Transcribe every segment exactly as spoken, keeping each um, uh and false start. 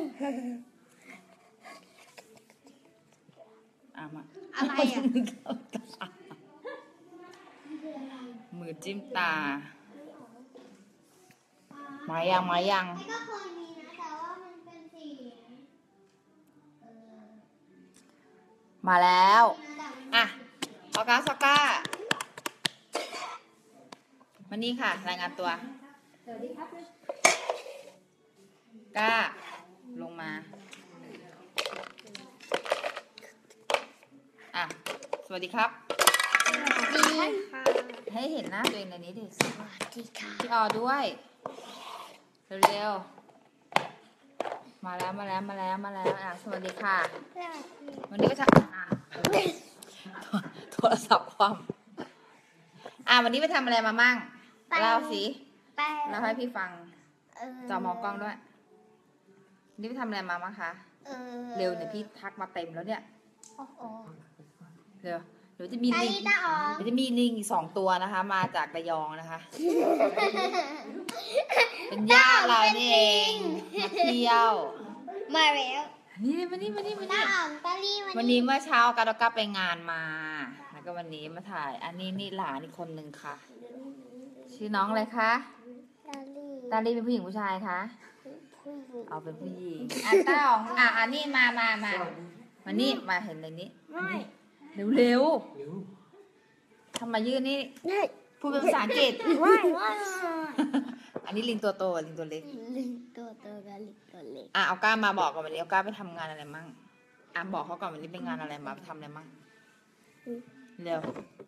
อ่ะมาอะไรอ่ะมือจิ้มตามายังมายังก็เคยมีนะแต่ว่ามันเป็นสีมาแล้วอ่ะออก้าซอก้ามานี่ค่ะรายงานตัวสวัสดีครับก้าลงมาอ่ะสวัสดีครับสวัสดีค่ะให้เห็นหน้าตัวเองในนี้ดิสวัสดีค่ะพี่ออด้วยเร็วๆมาแล้วมาแล้วมาแล้วมาแล้วอ่ะสวัสดีค่ะวันนี้ก็จะอ่ะโทรศัพท์ความอ่ะวันนี้ไปทำอะไรมามั่งเล่าสิเล่าให้พี่ฟังจอมองกล้องด้วยวันนี้ไปทำอะไรมามั่งคะเร็วเนี่ยพี่ทักมาเต็มแล้วเนี่ยเร็วเดี๋ยวจะมีลิงเดี๋ยวจะมีลิงอีกสองตัวนะคะมาจากระยองนะคะเป็นญาติเรานี่เองมาเที่ยวมาแล้วนี่มานี่มานี่มานี่วัวันนี้เมื่อเช้ากาดกาไปงานมาแล้วก็วันนี้มาถ่ายอันนี้นี่หลานอีกคนนึงค่ะชื่อน้องอะไรคะตาลีเป็นผู้หญิงผู้ชายคะเอาเป็นผู้หญิงอ่ะเต้าอ่ะอันนี้มามามามานี่มาเห็นอะไรนี้เร็วเร็วทำมายื่นนี่พูดเป็นภาษาอังกฤษอันนี้ลิงตัวโตลิงตัวเล็กลิงตัวโตกับลิงตัวเล็กอ่ะเอาก้ามาบอกก่อนวันนี้เอาก้าไปทำงานอะไรมั่งอ่ะบอกเขาก่อนวันนี้เป็นงานอะไรมาไปทำอะไรมั่งเร็ว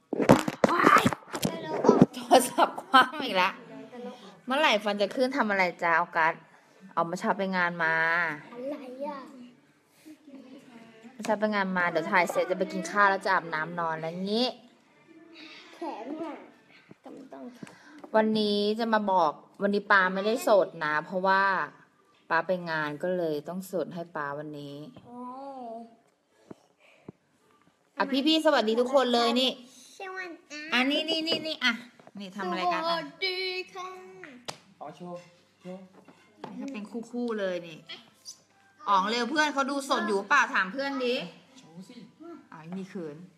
โทรศัพท์คว้างอีกแล้วเมื่อไหร่ฟันจะขึ้นทำอะไรจ้าเอากัสเอามาชาไปงานมาอะไรอ่ะมาชาไปงานมาเดี๋ยวถ่ายเสร็จจะไปกินข้าวแล้วจะอาบน้ำนอนแล้วงี้แขนอ่ะกำต้องวันนี้จะมาบอกวันนี้ปาไม่ได้โสดนะเพราะว่าปาไปงานก็เลยต้องโสดให้ปาวันนี้อ่ะพี่พี่สวัสดีทุกคนเลยนี่อันนี้นี่นี่นี่อ่ะนี่ทำอะไรกันสวัสดีค่ะอ๋อโชว์โชว์นี่ถ้าเป็นคู่คู่เลยนี่อ๋องเร็วเพื่อนเขาดูสดอยู่ป่ะถามเพื่อนดิโชว์สิอ๋อนี่เขิน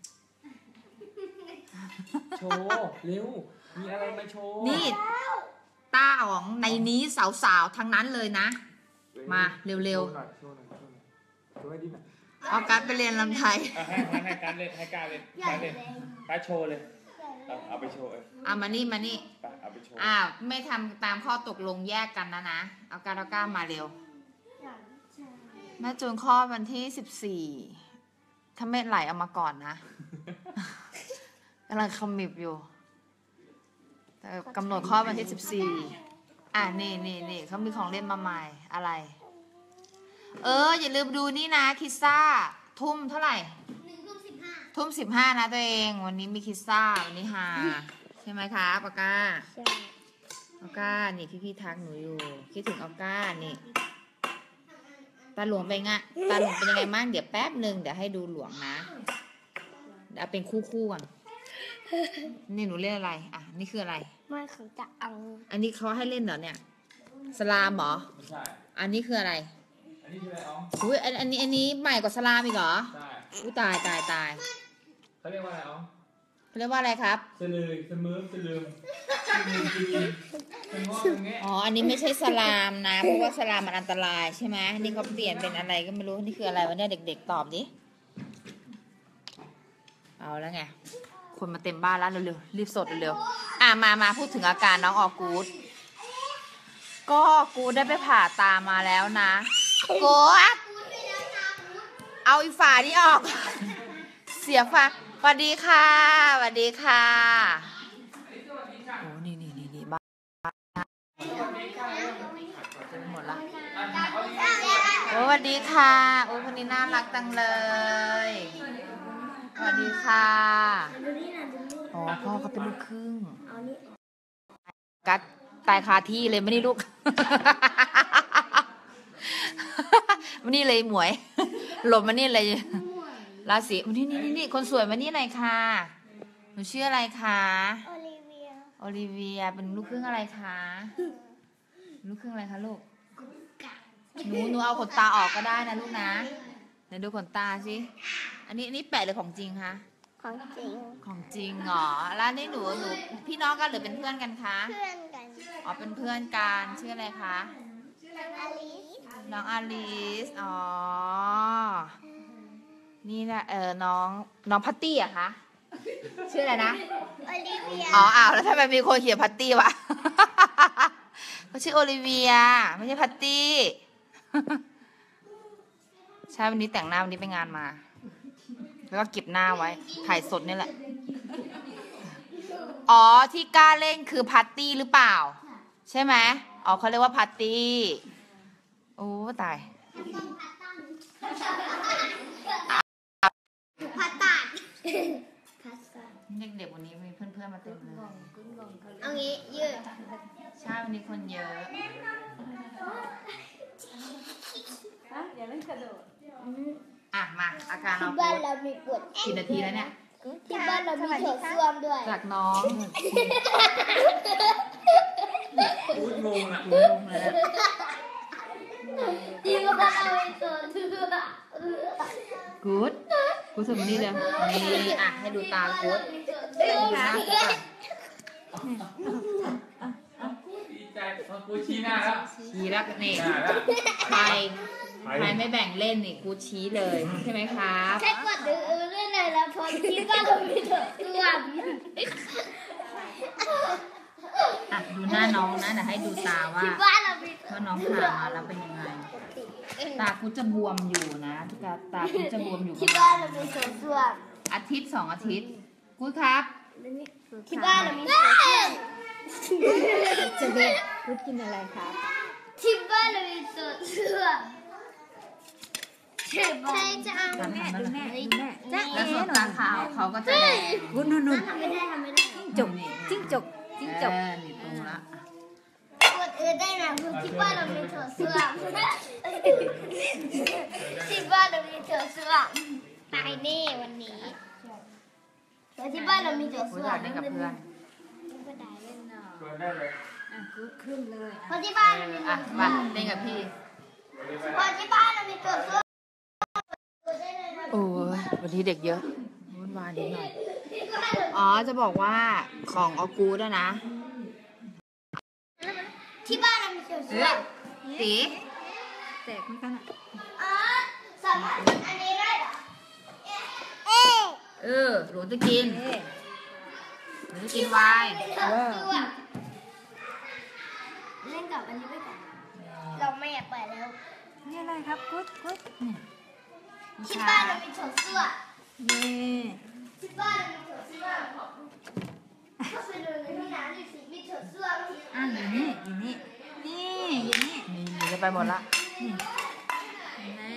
โชว์เร็วมีอะไรมาโชว์นี่ตาอ๋องในนี้สาวๆทั้งนั้นเลยนะมาเร็วๆเอาการไปเรียนลำไทยให้ให้การเล่นให้การเล่นการเล่นการโชว์เลยเอาไปโชว์เออเอามานี่มานี่เอาไปโชว์อ้าวไม่ทำตามข้อตกลงแยกกันนะนะเอาการเอาก้ามาเร็วแม่จูนข้อวันที่สิบสี่ถ้าเม็ดไหลเอามาก่อนนะกำลังคำมิบอยู่แต่กำหนดข้อวันที่สิบสี่อ่ะนี่นี่นี่เขามีของเล่นมาใหม่อะไรเอออย่าลืมดูนี่นะคิดซ่าทุ่มเท่าไหร่หนึ่งทุ่มสิบห้าทุ่มสิบห้านะตัวเองวันนี้มีคิดซ่าวันนี้ฮาใช่ไหมคะปาก้าใช่ปาก้านี่พี่พี่ทักหนูอยู่คิดถึงออก้านี่ตาหลวงเป็นไงตาหลวงเป็นยังไงบ้างเดี๋ยวแป๊บหนึ่งเดี๋ยวให้ดูหลวงนะเดี๋ยวเป็นคู่คู่กันนี่หนูเล่นอะไรอ่ะนี่คืออะไรมันของจะอังอันนี้เขาให้เล่นเหรอเนี่ยสลามเหรอไม่ใช่อันนี้คืออะไรอันนี้คืออะไรอ๋ออุ้ยอันอันนี้อันนี้ใหม่กว่าสลามอีกเหรอใช่อุ้ยตายตายตายเขาเรียกว่าอะไรอ๋อเขาเรียกว่าอะไรครับเสลือเสมือเสลืออ๋ออันนี้ไม่ใช่สลามนะเพราะว่าสลามมันอันตรายใช่ไหมนี่เขาเปลี่ยนเป็นอะไรก็ไม่รู้นี่คืออะไรวะเนี่ยเด็กๆตอบดิเอาแล้วไงคนมาเต็มบ้านแล้วเร็วๆรีบสดเร็วๆอ่ะมามาพูดถึงอาการน้องออกูดก็กูได้ไปผ่าตามาแล้วนะกูเอาอีฝานี่ออกเสียฝาสวัสดีค่ะสวัสดีค่ะโอ้นี่นี่นี่นี่บ้านหมดละโอ้สวัสดีค่ะโอ้คนนี้น่ารักจังเลยสวัสดีค่ะอ๋อพ่อเขาเป็นลูกครึ่งกัดตายคาที่เลยไม่ได้ลูกมานี่เลยหมวยหลบมานี่เลยราศีมานี่นี่นี่คนสวยมานี่หน่อยค่ะหนูชื่ออะไรคะโอลิเวียโอลิเวียเป็นลูกครึ่งอะไรคะลูกครึ่งอะไรคะลูกหนูหนูเอาขนตาออกก็ได้นะลูกนะเดี๋ยวดูขนตาสิอันนี้อันนี้แปะหรือของจริงคะของจริงของจริงเหรอแล้วนี่หนูหนูพี่น้องกันหรือเป็นเพื่อนกันคะเพื่อนกันอ๋อเป็นเพื่อนกันชื่ออะไรคะอลิสน้องอลิสอ๋อนี่นะเออน้องน้องพัตตี้อะคะชื่ออะไรนะโอลิเวียอ๋ออ้าวแล้วทำไมมีคนเขียนพัตตี้วะ เขาชื่อโอลิเวียไม่ใช่พัตตี้ ใช่วันนี้แต่งหน้าวันนี้ไปงานมา แล้วก็เก็บหน้าไว้ถ่ายสดนี่แหละ อ๋อที่กล้าเล่นคือพัตตี้หรือเปล่า ใช่ไหมอ๋อเขาเรียกว่าพัตตี้โอ้ตายพัตตาดพัตตาดเด็กๆวันนี้มีเพื่อนๆมาเต็มเลยเอางี้ยืดใช่วันนี้คนเยอะอย่าเล่นกระโดดอ่ะมาอาการเราที่บ้านเรามีปวดกี่นาทีแล้วเนี่ยที่บ้านเรามีโถส้วมด้วยจากน้องพูดงงอ่ะดูลงเลยนะที่บ้านเรามีโถส้วมกู๊ดกู๊ดสมนี่เลยนี่อ่ะให้ดูตากู๊ดมีโถส้วมนะดีใจพอกูชี้หน้าแล้วชี้แล้วนี่หน้าแล้วใครใครไม่แบ่งเล่นนี่กูชี้เลยใช่ไหมครับแค่กดดูเรื่องอะไรแล้วพอที่บ้านเรามีโถส้วมอ่ะดูหน้าน้องนะเดี๋ยวให้ดูตาว่าที่บ้านเรามีโถว่าน้องผ่ามาแล้วเป็นยังไง ตากูจะบวมอยู่นะตาตากูจะบวมอยู่ที่บ้านเรามีโถส้วมอาทิตย์สองอาทิตย์กู๊ดครับที่บ้านเรามีโถส้วมจะเด็กพูดกินอะไรครับที่บ้านเรามีโถส้วมใช่ไหมจะเอาทำให้ดูแม่ดูแม่จ้าแล้วเอ๋ส่วนหน่อตาย ขาวเขาก็จะแดงคุณนุ่นนุ่นทำไม่ได้ทำไม่ได้จกจิ้งจกจิ้งจกเออนี่ตรงละกดอื่นได้นะคือที่บ้านเรามีโถส้วมที่บ้านเรามีโถส้วมตายแน่วันนี้แต่ที่บ้านเรามีโถกูส้วอยาม กเล่นกับเพื่อนก็ได้เล่นเนาะชวนได้เลยอ่ะกูขึ้นเลยเพราะที่บ้านเรามีอ่ะมาเล่นกับพี่เพราะที่บ้านเรามีโถส้วมโอ้ยวันนี้เด็กเยอะวุ่นวายนิดหน่อยอ๋อจะบอกว่าของออกูด้วยนะที่บ้านเรามีโถส้วมตีแตกเหมือนกันอ่ะอ๋อสามารถกินอันนี้ได้เหรอเอ๊ะเออหนูจะกินเอ๊ะหนูจะกินไวน์มีโถส้วมเล่นกับอันนี้ไปก่อนเราไม่อยากไปแล้วนี่อะไรครับกุ๊ดกุ๊ดที่บ้านเรามีโถส้วมนี่ที่บ้านเรามีโถส้วมก็ไปดูในห้องน้ำดิสิมีโถส้วมอ่ะอยู่นี่อยู่นี่นี่อยู่นี่นี่หนูจะไปหมดละเห็นไหม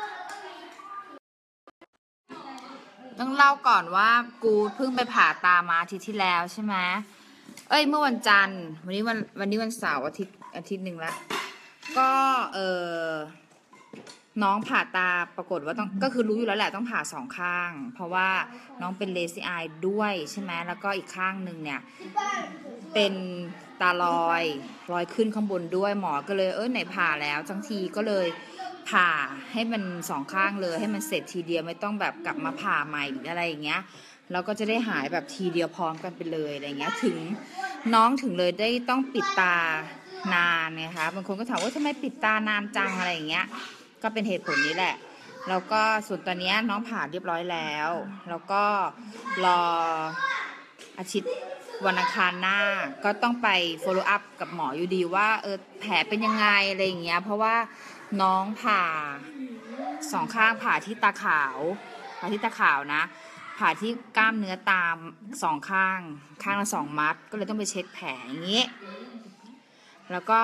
ต้องเล่าก่อนว่ากูเพิ่งไปผ่าตามาอาทิตย์ที่แล้วใช่ไหมเอ้ยเมื่อวันจันทร์วันนี้วันวันนี้วันเสาร์อาทิตย์อาทิตย์หนึ่งละก็เออน้องผ่าตาปรากฏว่าต้องก็คือรู้อยู่แล้วแหละต้องผ่าสองข้าง เพราะว่าน้องเป็นเลซิอายด้วยใช่ไหมแล้วก็อีกข้างหนึ่งเนี่ยที่บ้านเรามีโถส้วมเป็นตาลอยลอยขึ้นข้างบนด้วยหมอก็เลยเออไหนผ่าแล้วทั้งทีก็เลยผ่าให้มันสองข้างเลยให้มันเสร็จทีเดียวไม่ต้องแบบกลับมาผ่าใหม่หรืออะไรอย่างเงี้ยแล้วก็จะได้หายแบบทีเดียวพร้อมกันไปเลยอะไรเงี้ยถึงน้องถึงเลยได้ต้องปิดตานานนะคะบางคนก็ถามว่าทำไมปิดตานานจังอะไรอย่างเงี้ยก็เป็นเหตุผลนี้แหละแล้วก็ส่วนตอนนี้น้องผ่าเรียบร้อยแล้วแล้วก็รออาทิตย์วันอังคารหน้าก็ต้องไป follow up กับหมออยู่ดีว่าเออแผลเป็นยังไงอะไรอย่างเงี้ยเพราะว่าน้องผ่าสองข้างผ่าที่ตาขาวผ่าที่ตาขาวนะผ่าที่กล้ามเนื้อตามสองข้างข้างละสองมัดก็เลยต้องไปเช็คแผลอย่างงี้แล้วก็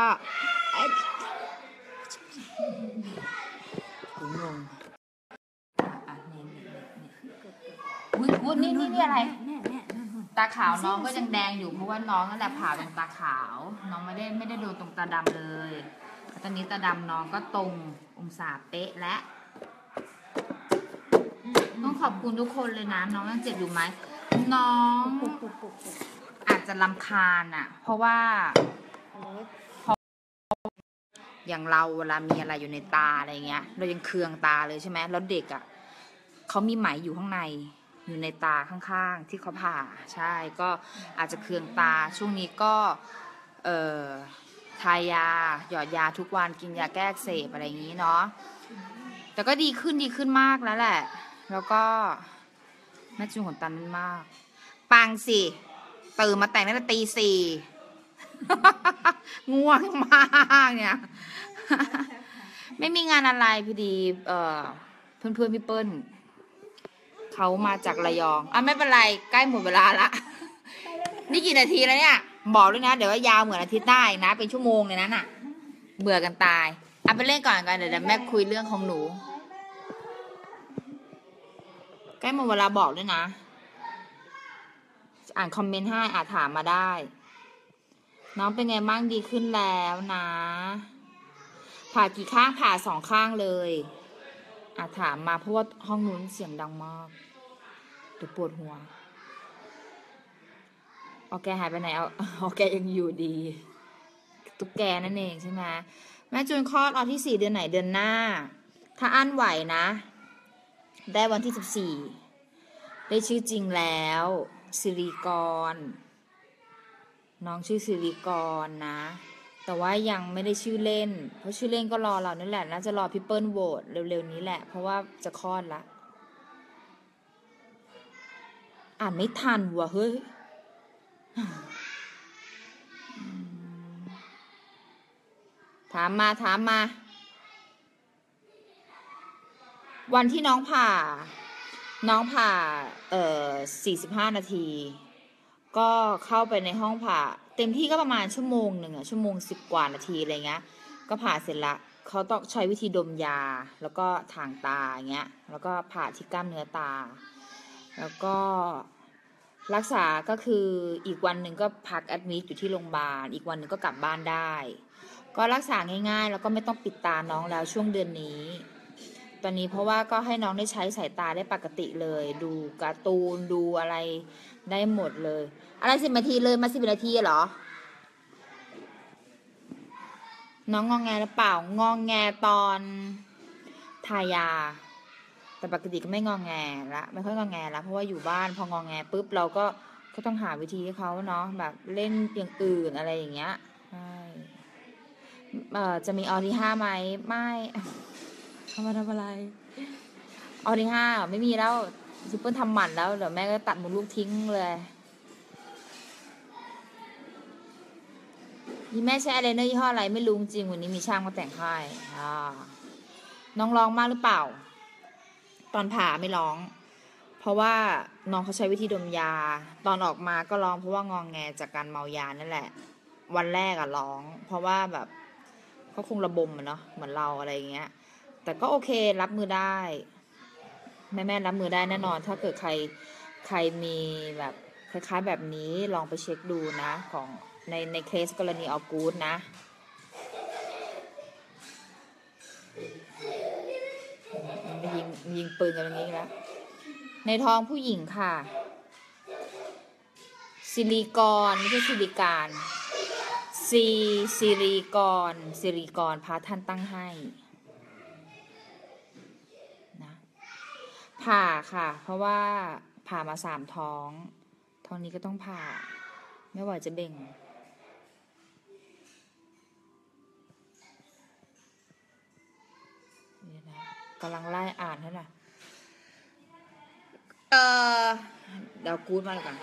ถึงงงอ่ะนี่นี่นี่อุ๊ยนี่นี่นี่อะไรแม่แม่นั่นนู่นตาขาวน้องก็ยังแดงอยู่เพราะว่าน้องนั่นแหละผ่าตรงตาขาว น้องไม่ได้ไม่ได้โดนตรงตาดำเลยตอนนี้ตาดำน้องก็ตรงองศาเป๊ะและต้องขอบคุณทุกคนเลยนะน้องยังเจ็บอยู่ไหมน้องปุกปุกปุกปุกอาจจะรำคาญอ่ะ เพราะว่าเล็กอย่างเราเวลามีอะไรอยู่ในตาอะไรเงี้ยเรายังเคืองตาเลยใช่ไหมแล้วเด็กอ่ะเขามีไหมอยู่ข้างในอยู่ในตาข้างๆที่เขาผ่าใช่ก็อาจจะเคืองตาช่วงนี้ก็เอ่อทายาหยอดยาทุกวันกินยาแก้อักเสบอะไรอย่างนี้เนาะแต่ก็ดีขึ้นดีขึ้นมากแล้วแหละแล้วก็แม่จูนขนตามันมากปังสิตื่นมาแต่งตั้งแต่ตีสี่ ง่วงมากเนี่ย ไม่มีงานอะไรพอดีเอ่อเพื่อนเพื่อนพี่เปิ้ลเขามาจากระยองอ่ะไม่เป็นไรใกล้หมดเวลาละ นี่กี่นาทีแล้วเนี่ยบอกด้วยนะเดี๋ยวว่ายาวเหมือนอาทิตย์หน้าอีกนะเป็นชั่วโมงเลยนะน่ะเบื่อกันตายเอาไปเล่นก่อนกันเดี๋ยวแม่คุยเรื่องของหนูใกล้หมดเวลาบอกด้วยนะอ่านคอมเมนต์ให้อาจถามมาได้น้องเป็นไงบ้างดีขึ้นแล้วนะผ่ากี่ข้างผ่าสองข้างเลยอาจถามมาเพราะว่าห้องนู้นเสียงดังมากเดี๋ยวปวดหัวโอเคหายไปไหนเอาโอเคยังอยู่ดีตุ๊กแกนั่นเองใช่ไหมแม่จูนคลอดออนที่สี่เดือนไหนเดือนหน้าถ้าอั้นไหวนะได้วันที่สิบสี่ได้ชื่อจริงแล้วสิริกรน้องชื่อสิริกรนะแต่ว่ายังไม่ได้ชื่อเล่นเพราะชื่อเล่นก็รอเรานั่นแหละน่าจะรอพี่เปิ้ลโหวตเร็วๆนี้แหละเพราะว่าจะคลอดละอ่านไม่ทันว่ะเฮ้ยถามมาถามมาวันที่น้องผ่าน้องผ่าเอ่อสี่สิบห้านาทีก็เข้าไปในห้องผ่าเต็มที่ก็ประมาณชั่วโมงหนึ่งอะชั่วโมงสิบกว่านาทีอะไรเงี้ยก็ผ่าเสร็จละเขาต้องใช้วิธีดมยาแล้วก็ถ่างตาอย่างเงี้ยแล้วก็ผ่าที่กล้ามเนื้อตาแล้วก็รักษาก็คืออีกวันหนึ่งก็พักแอดมิทอยู่ที่โรงพยาบาลอีกวันหนึ่งก็กลับบ้านได้ก็รักษาง่ายๆแล้วก็ไม่ต้องปิดตาน้องแล้วช่วงเดือนนี้ตอนนี้เพราะว่าก็ให้น้องได้ใช้สายตาได้ปกติเลยดูการ์ตูนดูอะไรได้หมดเลยอะไรสิบนาทีเลยมาสิบนาทีเหรอน้องงองแงหรือเปล่างองแงตอนทายาแต่ปกติก็ไม่งองแงละไม่ค่อยงองแงละเพราะว่าอยู่บ้านพององแงปุ๊บเราก็ก็ต้องหาวิธีให้เขาเนาะแบบเล่นอย่างอื่นอะไรอย่างเงี้ยใช่เอ่อจะมีออที่ห้าไหมไม่เขามาทำอะไรออที่ห้าไม่มีแล้วซุปเปอร์ทำหมันแล้วเดี๋ยวแม่ก็ตัดมดลูกทิ้งเลยนี่แม่ใช้อะไรเนอร์ยี่ห้ออะไรไม่รู้จริงวันนี้มีช่างมาแต่งให้อ่าน้องร้องมากหรือเปล่าตอนผ่าไม่ร้องเพราะว่าน้องเขาใช้วิธีดมยาตอนออกมาก็ร้องเพราะว่างองแงจากการเมายานั่นแหละวันแรกอะร้องเพราะว่าแบบเขาคงระบมอะเนาะเหมือนเราอะไรอย่างเงี้ยแต่ก็โอเครับมือได้แม่แม่รับมือได้แน่นอนถ้าเกิดใครใครมีแบบคล้ายๆแบบนี้ลองไปเช็คดูนะของในในเคสกรณีออกูดนะมียิงยิงปืนกันอย่างนี้แล้วในท้องผู้หญิงค่ะซิลิกอนไม่ใช่ซิลิกานซีซิลิกอนซิลิกอนพระท่านตั้งให้นะผ่าค่ะเพราะว่าผ่ามาสามท้องท้องนี้ก็ต้องผ่าไม่ไหวจะเบ่งนี่นะกำลังไล่อ่านให้น่ะเออเดี๋ยวกู๊ดมาเลยก่อน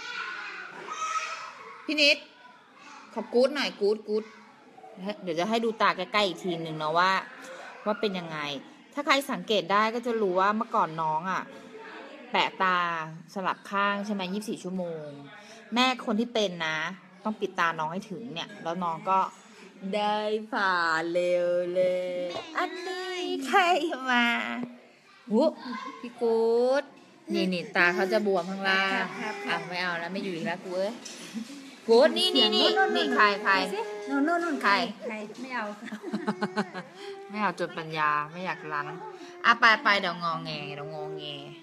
พี่นิดขอบกู๊ดหน่อยกู๊ดกู๊ดเดี๋ยวจะให้ดูตาใกล้ๆอีกทีหนึ่งนะว่าว่าเป็นยังไงถ้าใครสังเกตได้ก็จะรู้ว่าเมื่อก่อนน้องอ่ะแปะตาสลับข้างใช่ไหมยี่สิบสี่ชั่วโมงแม่คนที่เป็นนะต้องปิดตาน้องให้ถึงเนี่ยแล้วน้องก็ได้ผ่าเร็วเลยอันนี้ใครมาหูพี่กู๊ดนี่นี่ตาเขาจะบวมข้างล่างอ่ะไม่เอาแล้วไม่อยู่อีกแล้วกูเอ้ยกู๊ดนี่นี่นี่นี่ใครใครโน่นโน่นโน่นใครใครไม่เอาไม่เอาจนปัญญาไม่อยากล้างอ่ะไปไปเดี๋ยวงองแงเดี๋ยวงองแง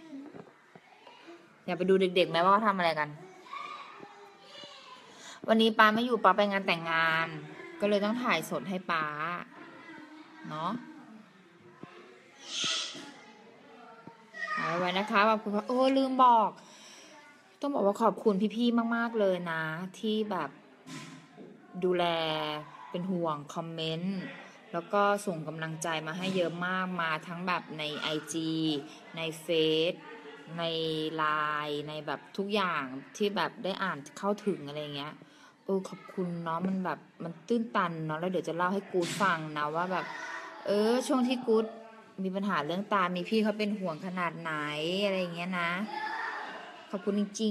อย่าไปดูเด็กๆไหมว่าเขาทำอะไรกันวันนี้ป้าไม่อยู่ป้าไปงานแต่งงานก็เลยต้องถ่ายสดให้ป้าเนาะเอาไว้นะคะขอบคุณโอ้ลืมบอกต้องบอกว่าขอบคุณพี่ๆมากๆเลยนะที่แบบดูแลเป็นห่วงคอมเมนต์แล้วก็ส่งกำลังใจมาให้เยอะมากมาทั้งแบบใน ไอ จี ในเฟซในไลน์ในแบบทุกอย่างที่แบบได้อ่านเข้าถึงอะไรเงี้ยเออขอบคุณเนาะมันแบบมันตื้นตันเนาะแล้วเดี๋ยวจะเล่าให้กูดฟังนะว่าแบบเออช่วงที่กูดมีปัญหาเรื่องตามีพี่เขาเป็นห่วงขนาดไหนอะไรเงี้ยนะขอบคุณจริง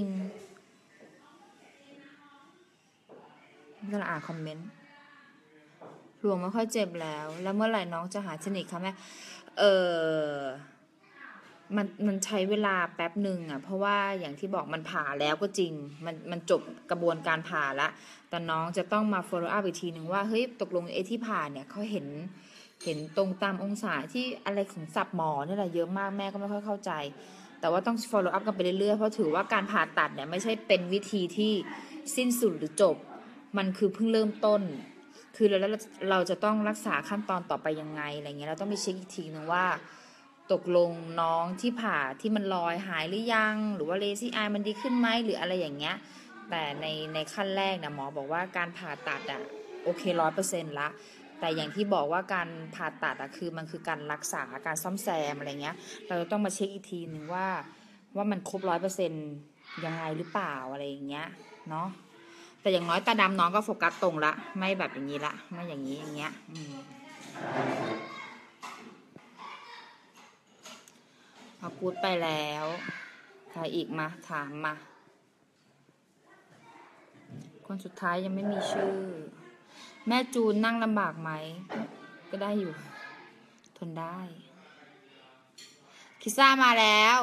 ๆก็อ่านคอมเมนต์หลวงไม่ค่อยเจ็บแล้วแล้วเมื่อไหร่น้องจะหายสนิทคะแม่เออมันมันใช้เวลาแป๊บหนึ่งอ่ะเพราะว่าอย่างที่บอกมันผ่าแล้วก็จริงมันมันจบกระบวนการผ่าละแต่น้องจะต้องมา follow up อีกทีหนึ่งว่าเฮ้ยตกลงไอ้ที่ผ่าเนี่ยเขาเห็นเห็นตรงตามองศาที่อะไรของศัพท์หมอนี่แหละเยอะมากแม่ก็ไม่ค่อยเข้าใจแต่ว่าต้อง follow up กันไปเรื่อยๆเพราะถือว่าการผ่าตัดเนี่ยไม่ใช่เป็นวิธีที่สิ้นสุดหรือจบมันคือเพิ่งเริ่มต้นคือแล้วเราจะต้องรักษาขั้นตอนต่อไปยังไงอะไรเงี้ยเราต้องไปเช็คอีกทีนึงว่าตกลงน้องที่ผ่าที่มันลอยหายหรือยังหรือว่าเลซี่อายมันดีขึ้นไหมหรืออะไรอย่างเงี้ยแต่ในในขั้นแรกนะหมอบอกว่าการผ่าตัดอะโอเคร้อยเปอร์เซ็นต์ละแต่อย่างที่บอกว่าการผ่าตัดอะคือมันคือการรักษาการซ่อมแซมอะไรเงี้ยเราจะต้องมาเช็คอีกทีนึงว่าว่ามันครบร้อยเปอร์เซ็นต์ยังไงหรือเปล่าอะไรอย่างเงี้ยเนาะแต่อย่างน้อยตาดำน้องก็โฟกัสตรงละไม่แบบอย่างนี้ละไม่อย่างนี้อย่างเงี้ยอืมพอพูดไปแล้วใครอีกมาถามมาคนสุดท้ายยังไม่มีชื่อแม่จูนนั่งลำบากไหมก็ได้อยู่ทนได้คิซ่ามาแล้ว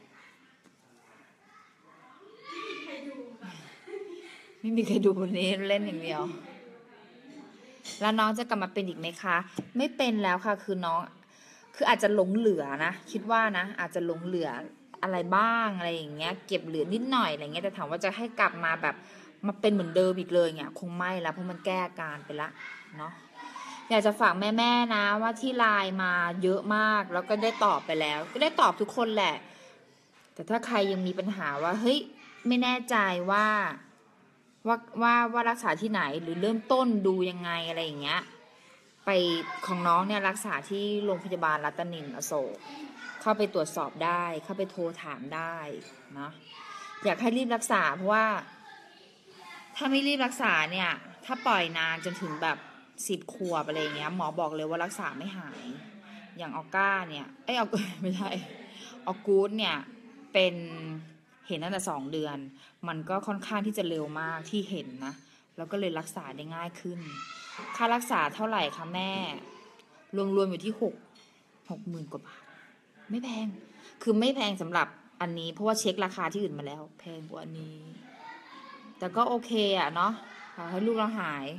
ไม่มีใครดูวันนี้เล่นอย่างเดียวแล้วน้องจะกลับมาเป็นอีกไหมคะไม่เป็นแล้วค่ะคือน้องคืออาจจะหลงเหลือนะคิดว่านะอาจจะหลงเหลืออะไรบ้างอะไรอย่างเงี้ยเก็บเหลือนิดหน่อยอะไรเงี้ยแต่ถามว่าจะให้กลับมาแบบมาเป็นเหมือนเดิมอีกเลยเนี่ยคงไม่แล้วเพราะมันแก้อาการไปละเนาะอยากจะฝากแม่ๆนะว่าที่ไลน์มาเยอะมากแล้วก็ได้ตอบไปแล้วก็ได้ตอบทุกคนแหละแต่ถ้าใครยังมีปัญหาว่าเฮ้ยไม่แน่ใจว่าว่าว่าว่ารักษาที่ไหนหรือเริ่มต้นดูยังไงอะไรอย่างเงี้ยไปของน้องเนี่ยรักษาที่โรงพยาบาลรัตนินอโศกเข้าไปตรวจสอบได้เข้าไปโทรถามได้นะอยากให้รีบรักษาเพราะว่าถ้าไม่รีบรักษาเนี่ยถ้าปล่อยนานจนถึงแบบสิบขวบอะไรเงี้ยหมอบอกเลยว่ารักษาไม่หายอย่างออก้าเนี่ยเอ้ยออไม่ใช่ออกูดเนี่ยเป็นเห็นตั้งแต่สองเดือนมันก็ค่อนข้างที่จะเร็วมากที่เห็นนะแล้วก็เลยรักษาได้ง่ายขึ้นค่ารักษาเท่าไหร่คะแม่รวมๆอยู่ที่หกหกหมื่นกว่าบาทไม่แพงคือไม่แพงสำหรับอันนี้เพราะว่าเช็คราคาที่อื่นมาแล้วแพงกว่าอันนี้แต่ก็โอเคอะเนาะขอให้ลูกเราหาย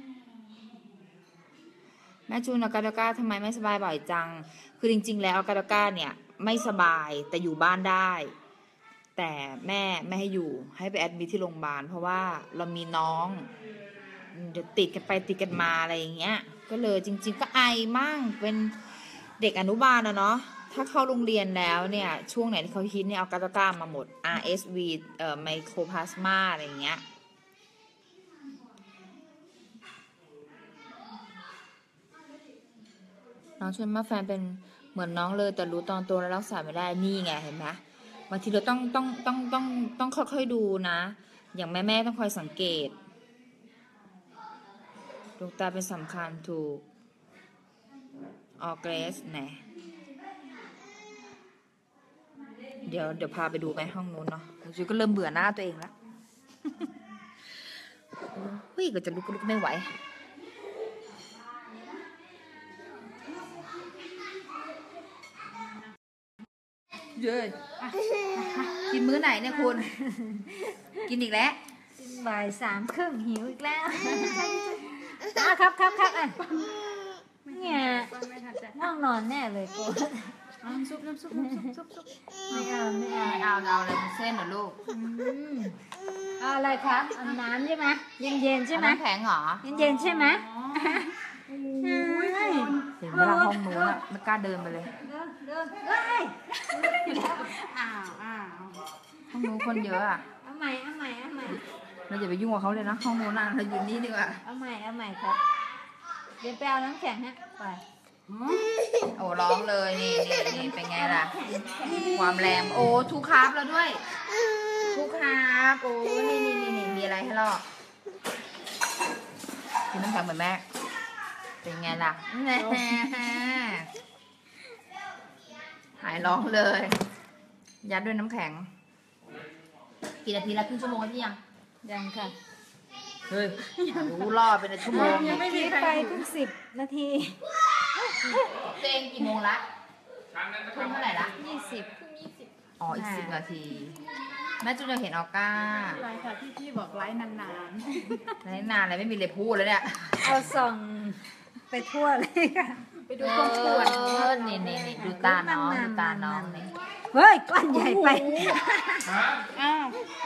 แม่จูนอากาโดก้าทำไมไม่สบายบ่อยจังคือจริงๆแล้วอากาโดก้าเนี่ยไม่สบายแต่อยู่บ้านได้แต่แม่ไม่ให้อยู่ให้ไปแอดมิทที่โรงพยาบาลเพราะว่าเรามีน้องเดี๋ยวติดกันไปติดกันมาอะไรอย่างเงี้ยก็เลยจริงๆก็ไอมั่งเป็นเด็กอนุบาลนะเนาะถ้าเข้าโรงเรียนแล้วเนี่ยช่วงไหนที่เขาฮิตเนี่ยเอากาโตก้ามาหมด อาร์ เอส วี เอ่อไมโครพลาสมาอะไรอย่างเงี้ยน้องชวนมาแฟนเป็นเหมือนน้องเลยแต่รู้ตอนโตแล้วรักษาไม่ได้นี่ไงเห็นไหมบางทีเราต้องต้องต้องต้องต้องค่อยๆดูนะอย่างแม่ๆต้องคอยสังเกตดวงตาเป็นสำคัญถูกออเกรสแหนเดี๋ยวเดี๋ยวพาไปดูไหมห้องนู้นเนาะจูก็เริ่มเบื่อหน้าตัวเองแล้วเฮ้ยก็จะลุกก็ลุกไม่ไหวเย้กินมื้อไหนเนี่ยคุณกินอีกแล้วบ่ายสามครึ่งหิวอีกแล้วอ่ะครับครับครับอ่ะเนี่ยง่วงนอนแน่เลยกูน้ำซุปน้ำซุปน้ำซุปซุปซุปไม่เอาไม่เอาไม่เอาเอาอะไรมาเส้นเหรอลูกเอาอะไรครับเอาน้ำใช่ไหมเย็นเย็นใช่ไหมน้ำแข็งเหรอเย็นเย็นใช่ไหมเห็นไหมเวลาห้องนู้นอะไม่กล้าเดินไปเลยเดินเดินเฮ้ยอ้าวอ้าวห้องนู้นคนเยอะอะเอาใหม่เอาใหม่เอาใหม่เราอย่าไปยุ่งกับเขาเลยนะห้องนู้นนะเราอยู่นี่ดีกว่าเอาใหม่เอาใหม่ครับเดี๋ยวไปเอาน้ำแข็งฮะไปโอ้ร้องเลยนี่นี่นี่เป็นไงล่ะ ความแรงโอ้ทุกครับแล้วด้วย ทุกครับโอ้นี่นี่นี่นี่มีอะไรให้ลอกกินน้ำแข็งเหมือนแม่เป็นไงล่ะแน่หายร้องเลย ยัดด้วยน้ำแข็งกี่นาทีละครึ่งชั่วโมงแล้วพี่ยังยังค่ะเฮ้ยรู้รอดเป็นชั่วโมงยังไม่มีไปเพิ่งสิบนาทีตัวเองกี่โมงละทุ่มเท่าไหร่ละยี่สิบอ๋ออีกสิบนาทีแม่จูนจะเห็นออก้าไรค่ะที่พี่บอกไลฟ์นานไลฟ์นานอะไรไม่มีเลยพูดแล้วเนี่ยเอาส่องไปทั่วเลยค่ะๆ ไปดูคนปวดเออนี่นี่นี่ดูตาน้องดูตาน้องนี่เฮ้ยก้อนใหญ่ไปอ้าว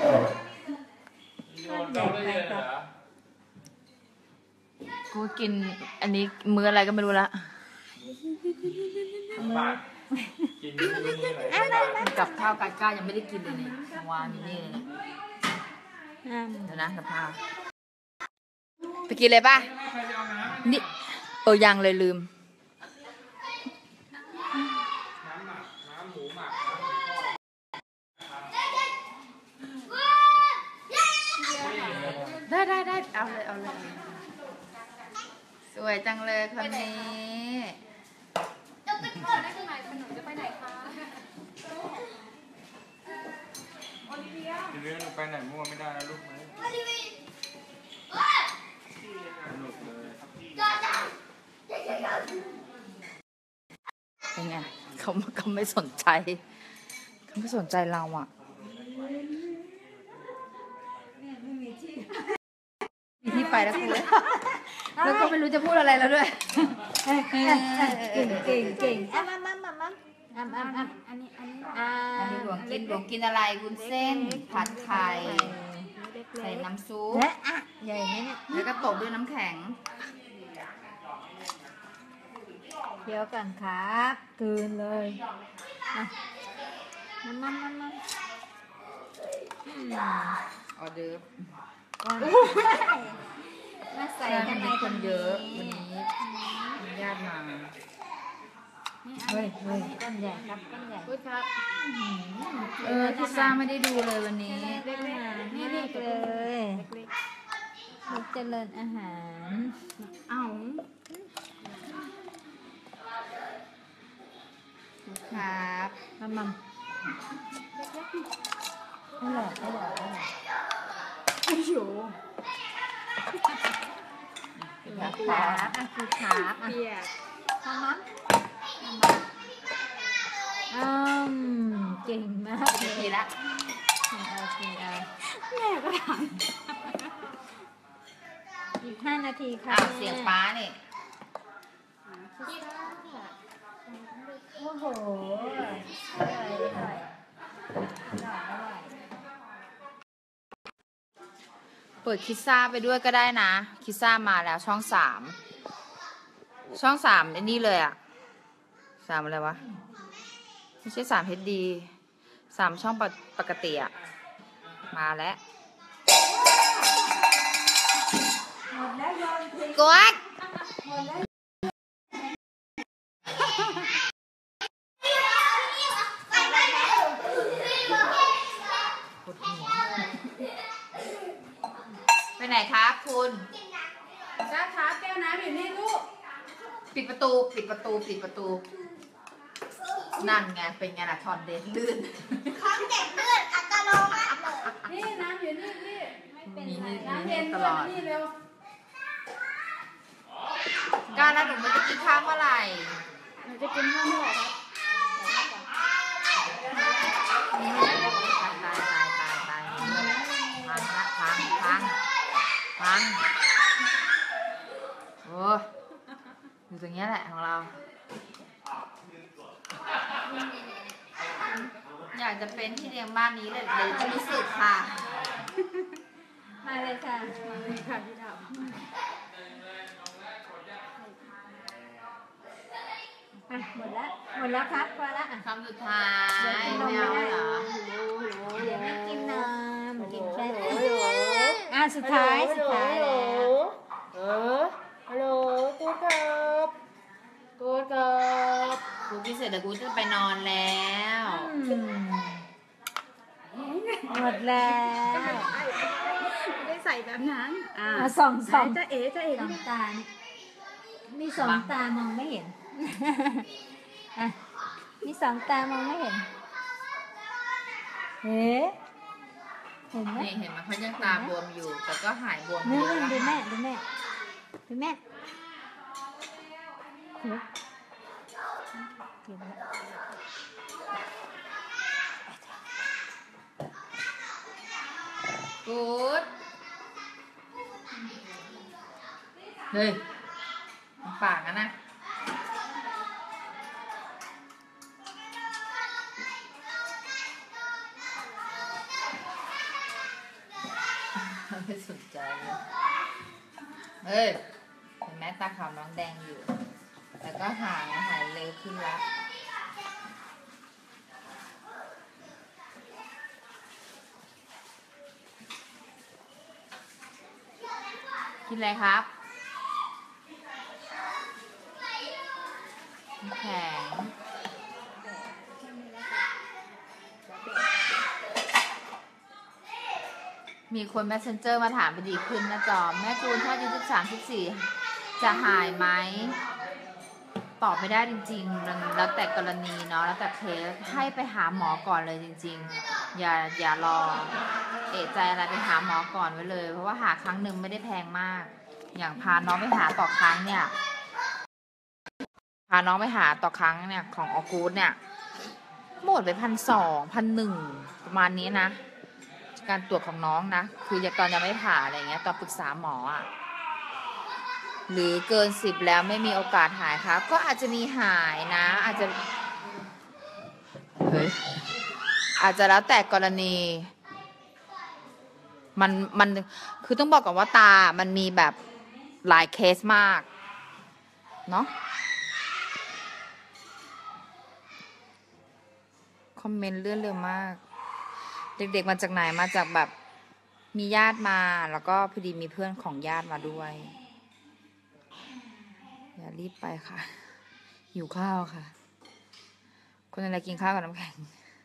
ก้อนใหญ่ไปครับกูกินอันนี้มื้ออะไรก็ไม่รู้ละกินนี่เลยกับข้าวกาก้ายังไม่ได้กินเลยนี่วางอยู่นี่เลยอ้าวเดี๋ยวนะกับข้าวไปกินเลยป่ะนี่เออยังเลยลืมน้ำหมักน้ำหมูหมักได้ได้ได้เอาเลยเอาเลยสวยจังเลยคนนี้ทีนี้หนูไปไหนมั่วไม่ได้แล้วลูกไหมสนุกเลยเป็นไงเขาเขาไม่สนใจเขาไม่สนใจเราอ่ะมีที่ไปแล้วคุณแล้วก็ไม่รู้จะพูดอะไรแล้วด้วยเก่งเก่งเก่งอ่ะมามามามาอ่ะอ่ะอ่ะอันนี้อันนี้อ่ะอันนี้หลวงกินหลวงกินอะไรวุ้นเส้น ผัดไข่เล็กใส่น้ำซุปและอ่ะใหญ่ไหมเนี่ยแล้วก็ตบด้วยน้ำแข็งเดี๋ยวก่อนครับตื่นเลยอ่ะมามามามาอืมออเดิร์ฟก่อนมาใส่ใช่ทำไมมีคนเยอะวันนี้มีญาติมาเฮ้ยเฮ้ยก้อนใหญ่ครับก้อนใหญ่ๆพูดครับเออพิซซ่าไม่ได้ดูเลยวันนี้เล็กๆนี่เล็กเลยลูกเจริญอาหารเอ้าครับมามัมอร่อยอร่อยอร่อยโอ้โหครับขาอ่ะคือขาอ่ะเปียกมามัมอืมเก่งมากเลทียละกินเอากินเอาแม่ก็ถามอีกห้านาทีค่ะอ้าวเสียงป้านี่โอ้โหอร่อยอร่อยอร่อยอร่อยเปิดคิดซ่าไปด้วยก็ได้นะคิดซ่ามาแล้วช่องสามช่องสามไอ้นี่เลยอะสามอะไรวะไม่ใช่สามเฮดดีสามช่องปกปกติอะมาแล้วกดไปไหนครับคุณจ้าครับแก้วน้ำอยู่นี่ลูกปิดประตูปิดประตูปิดประตู นั่นไงเป็นไงล่ะถอดเด็ดลื่นของเด็กเลือดอัตโนมัติเลยนี่น้ำอยู่นี่พี่มีนี่มีน้ำนี่เย็นตด้วลยอดนี่เร็วการแล้วหนูมันจะกินข้าวเมื่อไหร่หนูจะกินข้าวเมื่อไหร่ครับตายตายตายตายตายพังละพังพังพังโอ้ยอยู่ตรงเนี้ยแหละของเรา อยากจะเป็นที่เลี้ยงบ้านนี้เลยเลยจะรู้สึกค่ะมาเลยค่ะค่ะพี่ดาวอ่ะหมดแล้วหมดแล้วครับพอละอ่ะคำสุดท้ายเดี๋ยวกินนมไม่ไม่เอาได้เหรอเดี๋ยวไม่กินนมกินแค่อ่ะสุดท้ายสุดท้ายแล้วเออฮัลโหลกูดครับกูดครับกูกินเสร็จแล้วกูจะไปนอนแล้วอืมหมดแล้วไม่ได้ใส่แบบนั้นอ่าอ่ะส่องส่องจะเอ๋จะเอ๋สองตาเนี่ยมีสองตามองไม่เห็นอ่ะมีสองตามองไม่เห็นเฮ้เห็นไหมนี่เห็นไหมเขายังตาบวมอยู่ แต่ก็หายบวมนู่เยอะนแล้วดูแม่ค่ะดูแม่ดูแม่เฮ้ยเก็บแล้วกูดเฮ้ยมันปากอะนะไม่สนใจเลยเฮ้ยเห็นไหมตาขาวน้องแดงอยู่ แต่ก็หายหายเร็วขึ้นแล้วกินอะไรครับน้ำแข็งมีคน messenger มาถามไปดีขึ้นนะจอม แม่จูนถ้าอายุสิบสามสิบสี่จะหายไหม ตอบไม่ได้จริงๆมันแล้วแต่กรณีเนาะ แล้วแต่เคสให้ไปหาหมอก่อนเลยจริงๆ อย่าอย่ารอ เอะใจอะไรไปหาหมอก่อนไว้เลย เพราะว่าหาครั้งหนึ่งไม่ได้แพงมาก อย่างพาน้องไปหาต่อครั้งเนี่ย พาน้องไปหาต่อครั้งเนี่ยของออกูดเนี่ย หมดไปพันสองพันหนึ่งประมาณนี้นะ การตรวจของน้องนะ คือตอนยังไม่ผ่าอะไรเงี้ย ตอนปรึกษาหมออ่ะ หรือเกินสิบแล้วไม่มีโอกาสหายครับ ก็อาจจะมีหายนะ อาจจะ เฮ้ย อาจจะแล้วแต่กรณี มัน มัน คือต้องบอกก่อนว่าตา มันมีแบบหลายเคสมาก เนาะ คอมเมนต์เลื่อนเร็วมาก เด็กๆมาจากไหน มาจากแบบ มีญาติมา แล้วก็พอดีมีเพื่อนของญาติมาด้วย อย่ารีบไปค่ะ หิวข้าวค่ะ คนอะไรกินข้าวกับน้ำแข็ง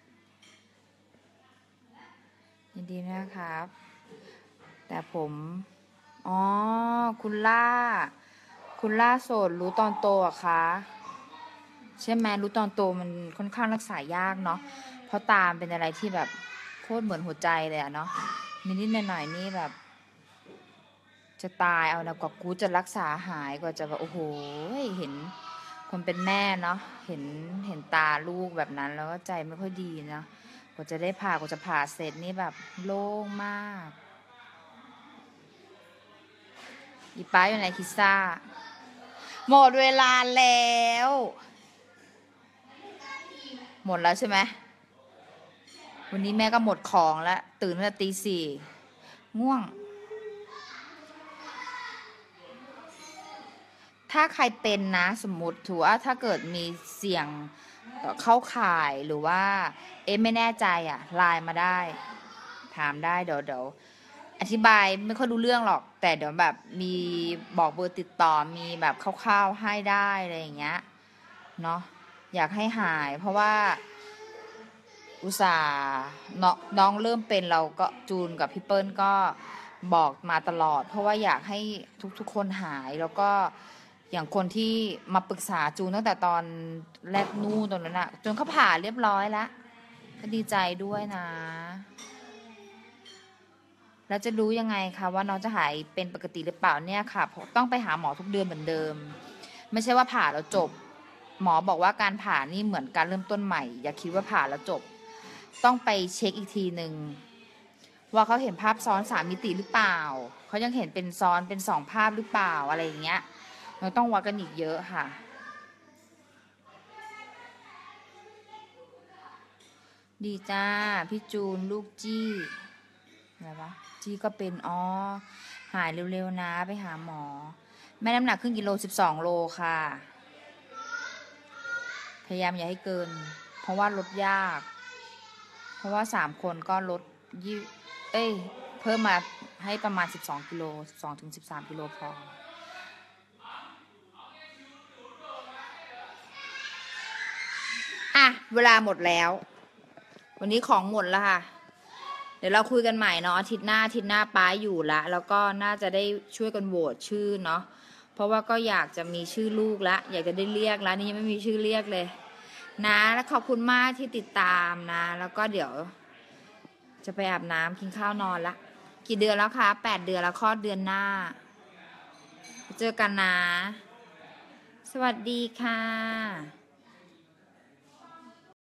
ยินดีนะครับ แต่ผม อ๋อ คุณล่า คุณล่าโสดรู้ตอนโตอะคะ ใช่ไหมรู้ตอนโตมันค่อนข้างรักษายากเนาะ เพราะตามเป็นอะไรที่แบบโคตรเหมือนหัวใจเลยอะเนาะ นิดๆหน่อยๆนี่แบบ จะตายเอานะกว่ากูจะรักษาหายกว่าจะแบบโอ้โห เห็นคนเป็นแม่เนาะ เห็นเห็นตาลูกแบบนั้นแล้วก็ใจไม่ค่อยดีเนาะ กว่าจะได้ผ่ากว่าจะผ่าเสร็จนี่แบบโล่งมากอีป้าอยู่ไหนคิซ่า หมดเวลาแล้ว หมดแล้วใช่ไหม วันนี้แม่ก็หมดของแล้ว ตื่นตั้งแต่ตีสี่ง่วง ถ้าใครเป็นนะสมมติถือว่าถ้าเกิดมีเสี่ยงเข้าข่ายหรือว่า เอ๊ะไม่แน่ใจอ่ะไลน์มาได้ ถามได้เดี๋ยวเดี๋ยวอธิบายไม่ค่อยรู้เรื่องหรอก แต่เดี๋ยวแบบมีบอกเบอร์ติดต่อมีแบบคร่าวๆให้ได้อะไรอย่างเงี้ยเนาะอยากให้หาย เพราะว่า อุตส่าห์น้องน้องเริ่มเป็นเราก็จูนกับพี่เปิ้ลก็บอกมาตลอด เพราะว่าอยากให้ทุกๆคนหายแล้วก็อย่างคนที่มาปรึกษาจูนตั้งแต่ตอนแรกนู่นตรงนั้นอะจนเขาผ่าเรียบร้อยแล้วก็ดีใจด้วยนะ แล้วจะรู้ยังไงคะว่าน้องจะหายเป็นปกติหรือเปล่าเนี่ยค่ะต้องไปหาหมอทุกเดือนเหมือนเดิมไม่ใช่ว่าผ่าแล้วจบหมอบอกว่าการผ่านี่เหมือนการเริ่มต้นใหม่อย่าคิดว่าผ่าแล้วจบต้องไปเช็คอีกทีหนึ่งว่าเขาเห็นภาพซ้อนสามมิติหรือเปล่าเขายังเห็นเป็นซ้อนเป็นสองภาพหรือเปล่าอะไรอย่างเงี้ยเราต้องวัดกันอีกเยอะค่ะดีจ้าพี่จูนลูกจี้อะไรวะจี้ก็เป็นอ๋อหายเร็วๆนะไปหาหมอแม่น้ำหนักครึ่งกิโลสิบสองโลค่ะพยายามอย่าให้เกิน เพราะว่าลดยาก เพราะว่าสามคนก็ลดยี่เอ้ย เพิ่มมาให้ประมาณสิบสองกิโลสิบสองถึงสิบสามกิโลพอ อ่ะ เวลาหมดแล้ว วันนี้ของหมดแล้วค่ะ เดี๋ยวเราคุยกันใหม่เนาะอาทิตย์หน้าอาทิตย์หน้าป้าอยู่ละ แล้วก็น่าจะได้ช่วยกันโหวตชื่อเนาะ เพราะว่าก็อยากจะมีชื่อลูกละ อยากจะได้เรียกแล้วนี่ยังไม่มีชื่อเรียกเลย นะ และขอบคุณมากที่ติดตามนะ แล้วก็เดี๋ยว จะไปอาบน้ำกินข้าวนอนละ กี่เดือนแล้วคะแปดเดือนแล้วคลอดเดือนหน้า เจอกันนะ สวัสดีค่ะ